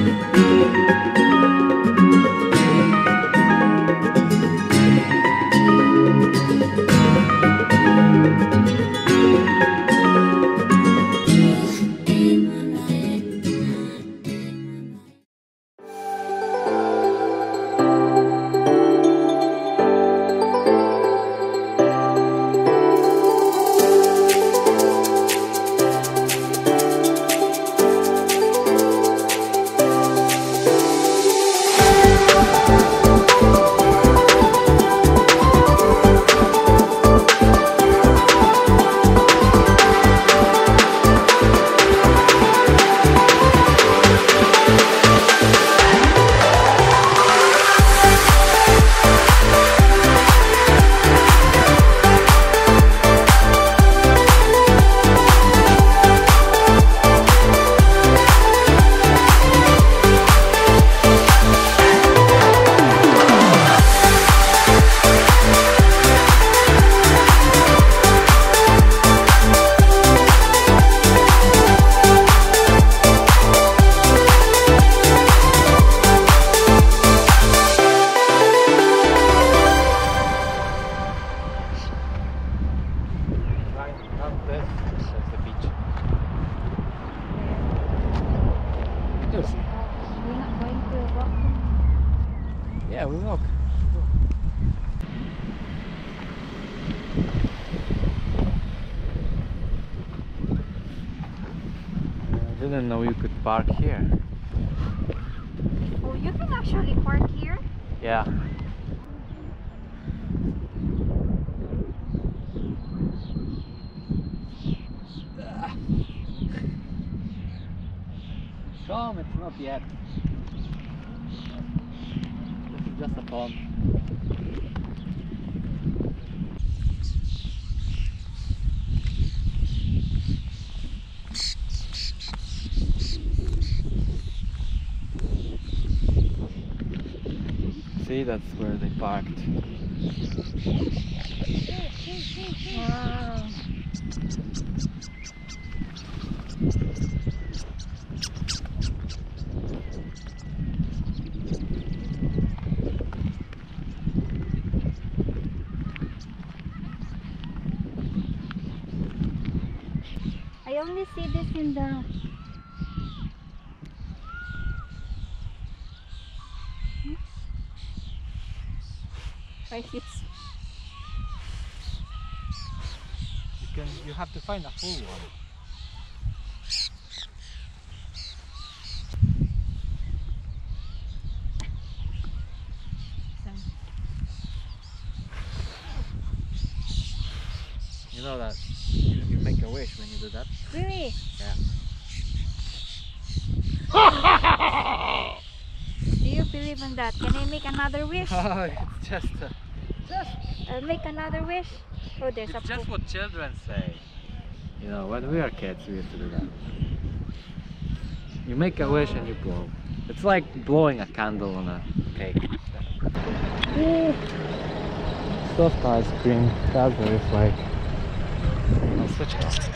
Yeah, we walk. I didn't know you could park here. Oh, you can actually park here? Yeah. Come, it's not yet. This is just a pond. See, that's where they parked. Wow. I only see this in the prices. You have to find a full one. You know that you make a wish when you do that? Really? Yeah. Do you believe in that? Can I make another wish? Oh, it's just I'll make another wish. Oh, there's it's a just what children say. You know, when we were kids, we used to do that. You make a wish and you blow. It's like blowing a candle on a cake. Soft ice cream, raspberry flake. I'll switch it off.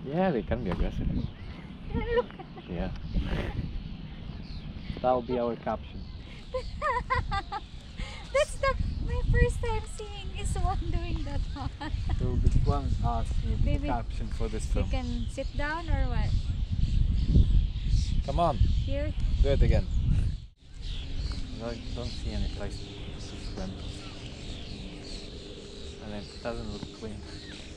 Yeah, they can be aggressive. Look. Yeah. That'll be our caption. That's my first time seeing is one doing that one. So this one us will be the Maybe caption for this You film. can sit down or what? Come on, Here? do it again. No, I don't see any place to swim. And it doesn't look clean.